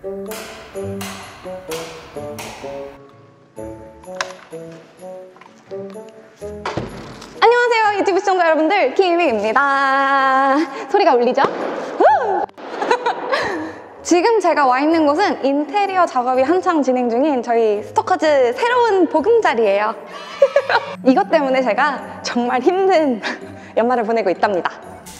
안녕하세요 유튜브 시청자 여러분들, 키미입니다. 소리가 울리죠? 지금 제가 와 있는 곳은 인테리어 작업이 한창 진행 중인 저희 스토커즈 새로운 보금자리예요. 이것 때문에 제가 정말 힘든 연말을 보내고 있답니다.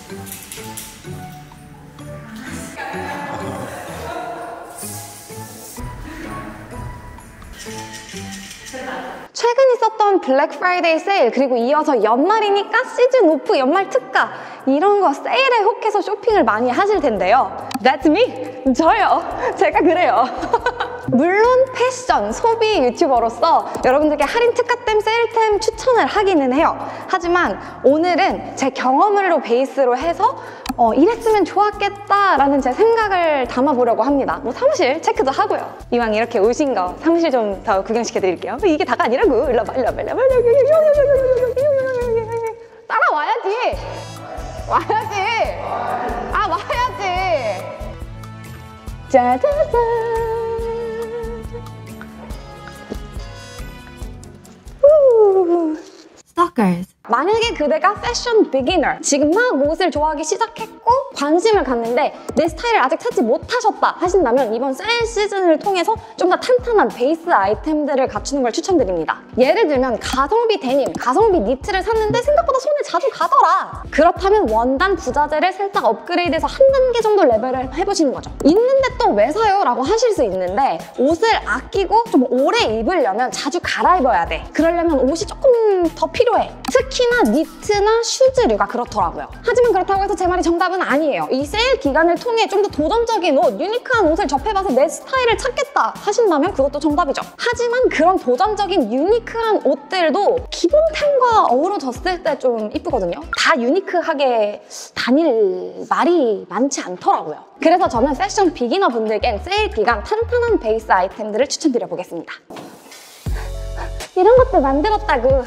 최근 있었던 블랙 프라이데이 세일, 그리고 이어서 연말이니까 시즌 오프 연말 특가, 이런 거 세일에 혹해서 쇼핑을 많이 하실 텐데요. That's me! 저요! 제가 그래요. 물론 패션, 소비 유튜버로서 여러분들께 할인 특가템, 세일템 추천을 하기는 해요. 하지만 오늘은 제 경험으로 베이스로 해서 이랬으면 좋았겠다라는 제 생각을 담아보려고 합니다. 뭐 사무실 체크도 하고요. 이왕 이렇게 오신 거 사무실 좀 더 구경시켜드릴게요. 이게 다가 아니라고. 일로 와봐, 일로 와봐, 일로 와봐. 따라와야지. 와야지. 아, 와야지. 짜자잔. Stalkers. 만약에 그대가 패션 비기너, 지금 막 옷을 좋아하기 시작했고 관심을 갖는데 내 스타일을 아직 찾지 못하셨다 하신다면 이번 세일 시즌을 통해서 좀 더 탄탄한 베이스 아이템들을 갖추는 걸 추천드립니다. 예를 들면 가성비 데님, 가성비 니트를 샀는데 생각보다 손에 자주 가더라. 그렇다면 원단 부자재를 살짝 업그레이드해서 한 단계 정도 레벨을 해보시는 거죠. 있는데 또 왜 사요? 라고 하실 수 있는데, 옷을 아끼고 좀 오래 입으려면 자주 갈아입어야 돼. 그러려면 옷이 조금 더 필요해. 특히나 니트나 슈즈류가 그렇더라고요. 하지만 그렇다고 해서 제 말이 정답은 아니에요. 이 세일 기간을 통해 좀 더 도전적인 옷, 유니크한 옷을 접해봐서 내 스타일을 찾겠다 하신다면 그것도 정답이죠. 하지만 그런 도전적인 유니크한 옷들도 기본템과 어우러졌을 때 좀 이쁘거든요. 다 유니크하게 다닐 말이 많지 않더라고요. 그래서 저는 패션 비기너 분들께는 세일 기간 탄탄한 베이스 아이템들을 추천드려 보겠습니다. 이런 것도 만들었다고.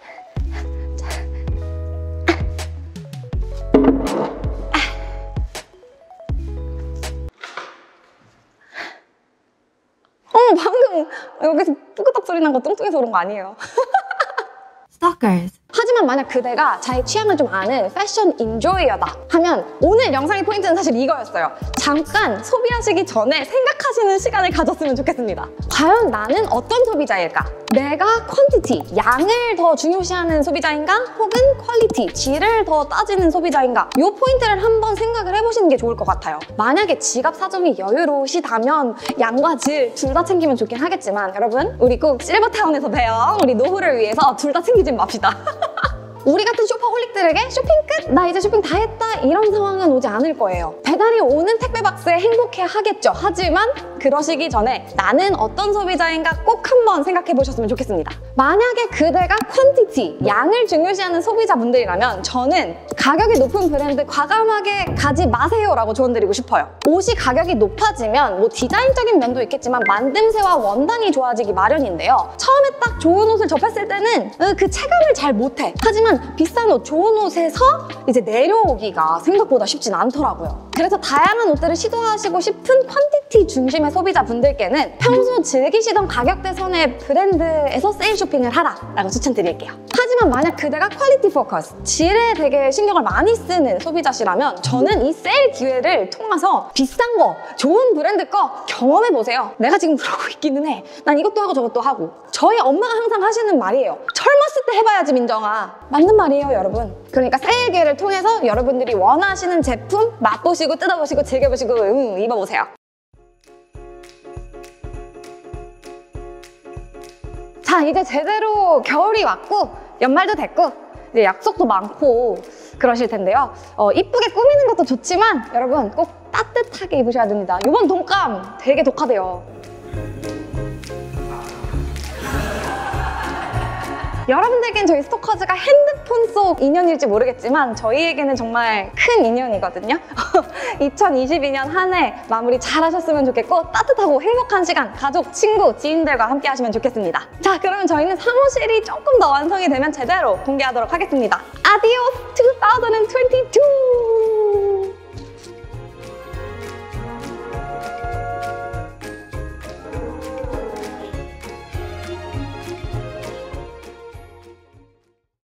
방금 여기서 뿌끄덕 소리 난 거 뚱뚱해서 그런 거 아니에요. Stalkers. 하지만 만약 그대가 자기 취향을 좀 아는 패션 인조이어다 하면 오늘 영상의 포인트는 사실 이거였어요. 잠깐 소비하시기 전에 생각하시는 시간을 가졌으면 좋겠습니다. 과연 나는 어떤 소비자일까? 내가 퀀티티, 양을 더 중요시하는 소비자인가? 혹은 퀄리티, 질을 더 따지는 소비자인가? 이 포인트를 한번 생각을 해보시는 게 좋을 것 같아요. 만약에 지갑 사정이 여유로우시다면 양과 질 둘 다 챙기면 좋긴 하겠지만, 여러분 우리 꼭 실버타운에서 봬요. 우리 노후를 위해서 둘 다 챙기지 맙시다. 우리 같은 쇼퍼홀릭들에게 쇼핑 끝? 나 이제 쇼핑 다 했다? 이런 상황은 오지 않을 거예요. 배달이 오는 택배 박스에 행복해 하겠죠. 하지만 그러시기 전에 나는 어떤 소비자인가 꼭 한번 생각해 보셨으면 좋겠습니다. 만약에 그대가 퀀티티, 양을 중요시하는 소비자분들이라면 저는 가격이 높은 브랜드 과감하게 가지 마세요 라고 조언드리고 싶어요. 옷이 가격이 높아지면 뭐 디자인적인 면도 있겠지만 만듦새와 원단이 좋아지기 마련인데요. 처음에 딱 좋은 옷을 접했을 때는 그 체감을 잘 못해. 하지만 비싼 옷, 좋은 옷에서 이제 내려오기가 생각보다 쉽진 않더라고요. 그래서 다양한 옷들을 시도하시고 싶은 퀀티티 중심의 소비자분들께는 평소 즐기시던 가격대 선의 브랜드에서 세일 쇼핑을 하라 라고 추천드릴게요. 하지만 만약 그대가 퀄리티 포커스, 질에 되게 신경을 많이 쓰는 소비자시라면 저는 이 세일 기회를 통해서 비싼 거, 좋은 브랜드 거 경험해보세요. 내가 지금 그러고 있기는 해. 난 이것도 하고 저것도 하고. 저희 엄마가 항상 하시는 말이에요. 젊었을 때 해봐야지 민정아. 맞는 말이에요 여러분. 그러니까 세일 기회를 통해서 여러분들이 원하시는 제품 맛보시고 뜯어보시고 즐겨보시고 입어보세요. 자, 이제 제대로 겨울이 왔고 연말도 됐고 이제 약속도 많고 그러실 텐데요. 이쁘게 꾸미는 것도 좋지만 여러분 꼭 따뜻하게 입으셔야 됩니다. 이번 독감 되게 독하대요. 여러분들께는 저희 스토커즈가 핸드폰 속 인연일지 모르겠지만 저희에게는 정말 큰 인연이거든요. 2022년 한 해 마무리 잘 하셨으면 좋겠고 따뜻하고 행복한 시간 가족, 친구, 지인들과 함께 하시면 좋겠습니다. 자, 그러면 저희는 사무실이 조금 더 완성이 되면 제대로 공개하도록 하겠습니다. 아디오스 2022!